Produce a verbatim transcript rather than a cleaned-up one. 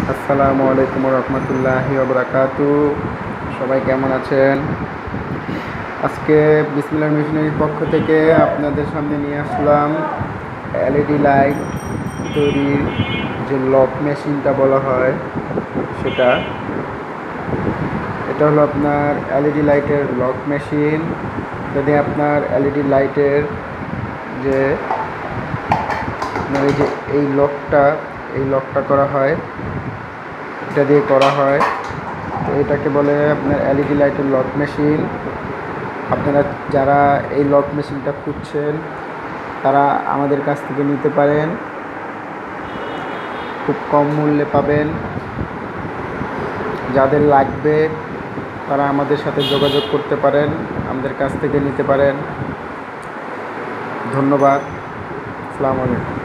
আসসালামু আলাইকুম রহমতুল্লাহি ওয়া বারাকাতুহু। সবাই কেমন আছেন? আজকে বিসমিল্লাহ মেশিনারির পক্ষ থেকে আপনাদের সামনে নিয়ে আসলাম এলইডি লাইট তৈরির যে লক মেশিনটা বলা হয় সেটা। এটা হলো আপনার এলইডি লাইটের লক মেশিন। যদি আপনার এলইডি লাইটের যে আপনার এই যে এই লকটা এই লকটা করা হয়, এটা দিয়ে করা হয়, তো এটাকে বলে আপনার এলইডি লাইটের লক মেশিন। আপনারা যারা এই লক মেশিনটা খুঁজছেন তারা আমাদের কাছ থেকে নিতে পারেন, খুব কম মূল্যে পাবেন। যাদের লাগবে তারা আমাদের সাথে যোগাযোগ করতে পারেন, আমাদের কাছ থেকে নিতে পারেন। ধন্যবাদ। আসসালামু আলাইকুম।